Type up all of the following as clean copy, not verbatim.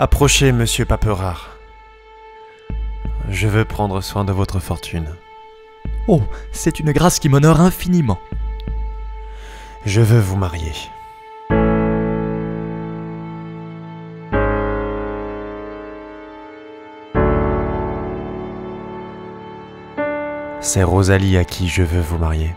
Approchez, monsieur Paperard. Je veux prendre soin de votre fortune. Oh, c'est une grâce qui m'honore infiniment. Je veux vous marier. C'est Rosalie à qui je veux vous marier.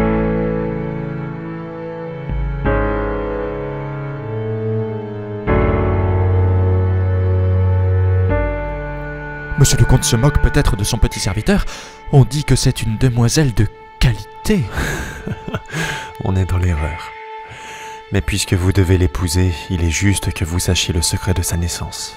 Monsieur le comte se moque peut-être de son petit serviteur. On dit que c'est une demoiselle de qualité. On est dans l'erreur. Mais puisque vous devez l'épouser, il est juste que vous sachiez le secret de sa naissance.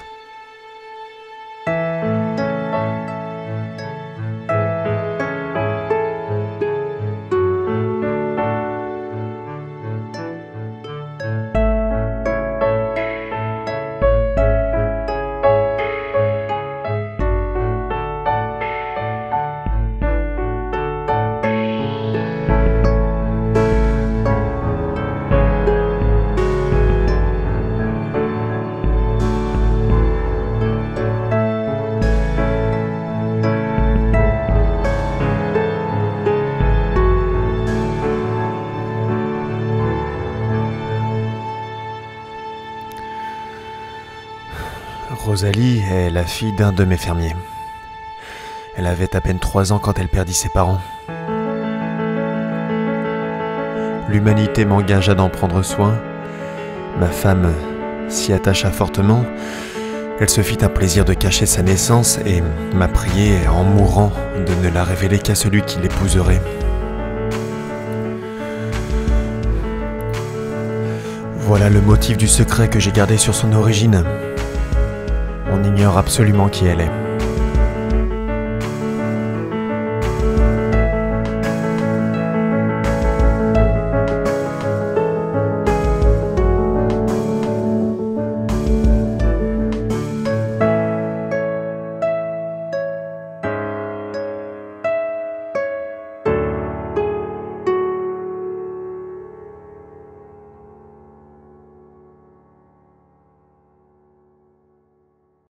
Rosalie est la fille d'un de mes fermiers. Elle avait à peine 3 ans quand elle perdit ses parents. L'humanité m'engagea d'en prendre soin. Ma femme s'y attacha fortement. Elle se fit un plaisir de cacher sa naissance et m'a prié, en mourant, de ne la révéler qu'à celui qui l'épouserait. Voilà le motif du secret que j'ai gardé sur son origine. On ignore absolument qui elle est.